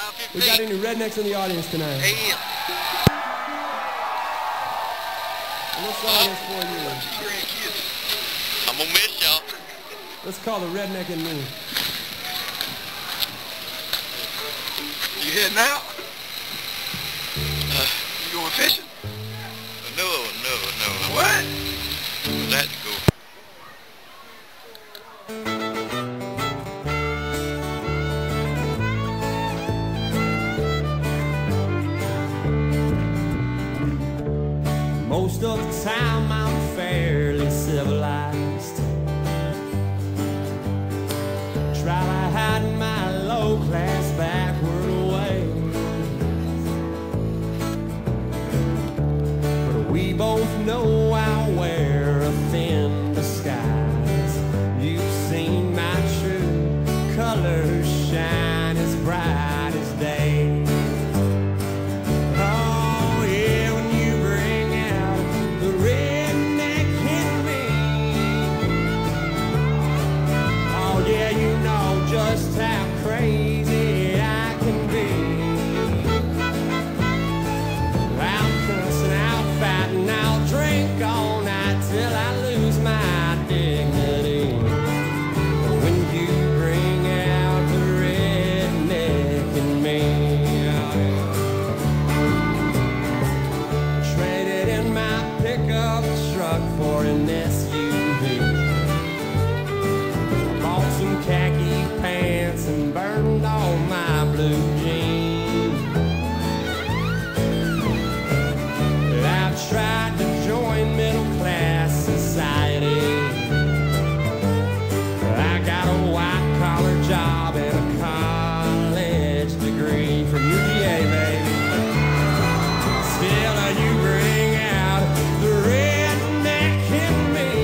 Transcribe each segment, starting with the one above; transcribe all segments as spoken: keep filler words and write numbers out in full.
We got any rednecks in the audience tonight? Hey. And what song is for you? I'm gonna miss y'all. Let's call the redneck in me. You heading out? Uh, you going fishing? No, no, no. What? That go. Most of the time I'm fairly civilized. Try to hide my low-class backward ways, but we both know I wear a thin disguise. You've seen my true colors shine as bright as day. Just how crazy I can be. I'll cuss and I'll fight and I'll drink all night till I lose my dignity. When you bring out the redneck in me, traded in my pickup truck for an S U V. Bought some khaki pants and burned all my blue jeans. I've tried to join middle class society. I got a white collar job and a college degree from U G A, baby. Still, you bring out the redneck in me.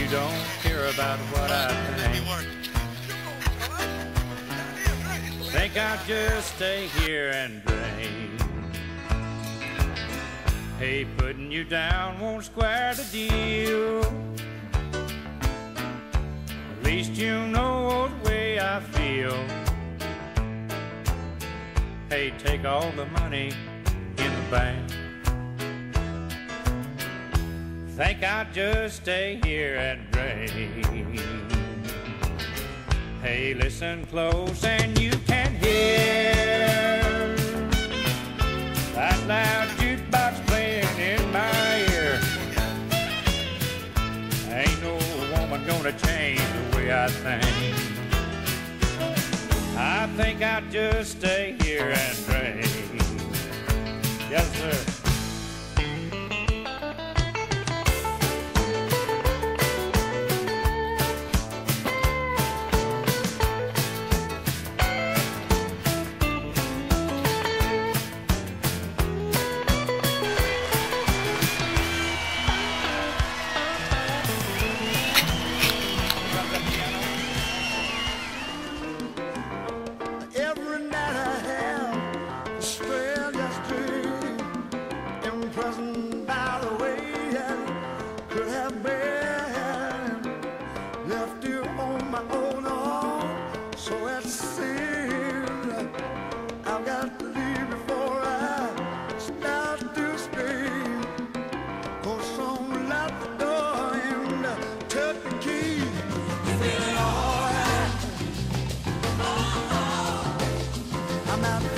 you don't care about what I think. Think I'll just stay here and drink. Hey, putting you down won't square the deal. At least you know the way I feel. Hey, take all the money in the bank. Think I'll just stay here and drink. Hey, listen close and you can hear that loud jukebox playing in my ear. Ain't no woman gonna change the way I think. I think I'll just stay here and drink. Yes, sir. I'm out